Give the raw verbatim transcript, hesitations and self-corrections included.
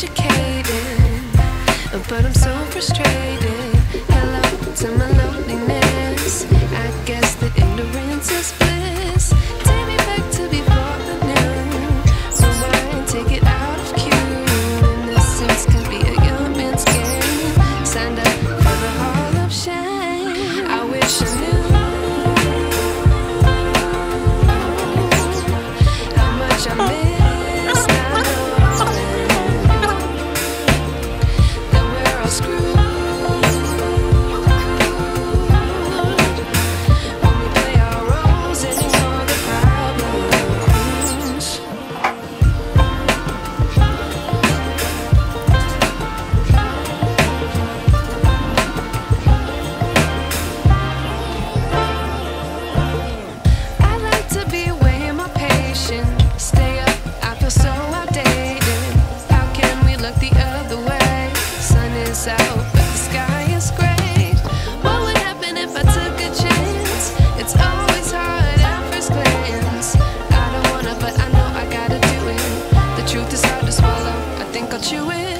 educated, but I'm so frustrated. Hello to my loneliness. I guess that ignorance is bliss. Take me back to before the noon. Rewind, take it out of cue. Innocence can be a young man's game. Signed up for the hall of shame. I wish I knew how much I miss. Stay up, I feel so outdated. How can we look the other way? Sun is out, but the sky is gray. What would happen if I took a chance? It's always hard at first glance. I don't wanna, but I know I gotta do it. The truth is hard to swallow, I think I'll chew it.